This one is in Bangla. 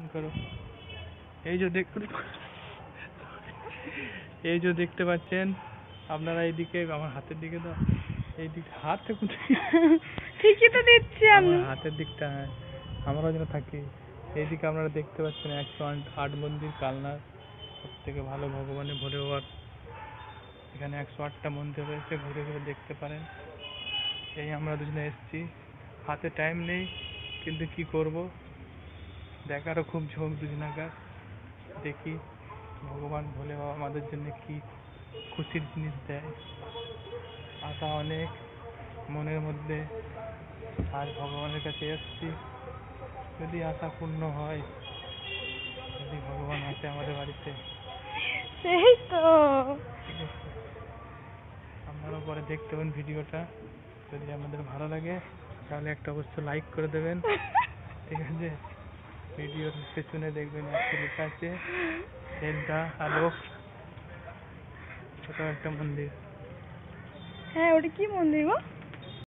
করো। এই যে দেখতে পাচ্ছেন আপনারা, এইদিকে আমার হাতের দিকে তো, এইদিকে হাতটা ঠিকই তো দিচ্ছি আমি, হাতের দিকটা আমরা যেন থাকি। এইদিকে আপনারা দেখতে পাচ্ছেন 108 মন্দির কালনার সব থেকে ভালো ভগবানের ভোলে বাবার। এখানে 108টা মন্দির রয়েছে, ঘুরে ঘুরে দেখতে পারেন। এই আমরা দুজনে এসেছি, হাতে টাইম নেই কিন্তু কি করব, দেখারও খুব ঝোঁক দুজনাকার। দেখি ভগবান ভোলে বাবা আমাদের জন্য কি খুশির জিনিস দেয়। আশা অনেক মনের মধ্যে, আর ভগবানের কাছে এসেছি, যদি আশা পূর্ণ হয়, যদি ভগবান আসে আমাদের বাড়িতে। সেই তো ঠিক আছে, আপনারাও পরে দেখতে পাবেন ভিডিওটা। যদি আমাদের ভালো লাগে তাহলে একটা অবশ্য লাইক করে দেবেন, ঠিক আছে। ভিডিওর পেছনে দেখবেন একটা লেখা আছে শ্রদ্ধা আলোক, ছোট একটা মন্দির। হ্যাঁ, ওটা কি মন্দির গো?